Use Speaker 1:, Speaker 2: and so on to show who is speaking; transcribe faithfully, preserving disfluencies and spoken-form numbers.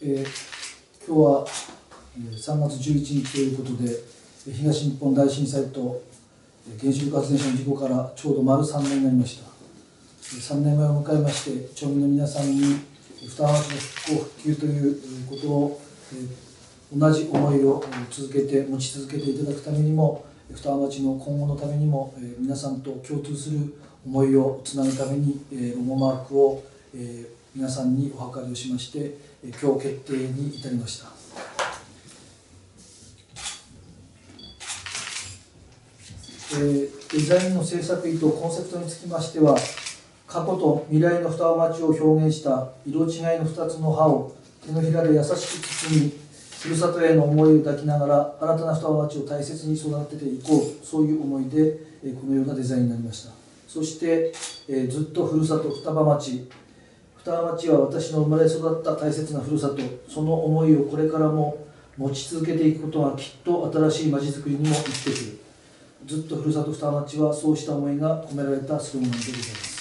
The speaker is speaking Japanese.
Speaker 1: えー、今日はさんがつじゅういちにちということで、東日本大震災と原子力発電所の事故からちょうど丸さんねんになりました。さんねんめを迎えまして、町民の皆さんに双葉町の復興復旧ということを、えー、同じ思いを続けて持ち続けていただくためにも、双葉町の今後のためにも、えー、皆さんと共通する思いをつなぐために、えー、ロゴマークを、えー、皆さんにお諮りをしまして、えー、今日決定に至りました。えー、デザインの制作意図、コンセプトにつきましては、過去と未来の双葉町を表現した色違いのふたつの葉を手のひらで優しく包み、ふるさとへの思いを抱きながら新たな双葉町を大切に育てていこう、そういう思いで、えー、このようなデザインになりました。そして、えー、ずっとふるさと双葉町、双葉町は私の生まれ育った大切なふるさと、その思いをこれからも持ち続けていくことがきっと新しい町づくりにも生きてくる。ずっとふるさと双葉町はそうした思いが込められたスローガンでございます。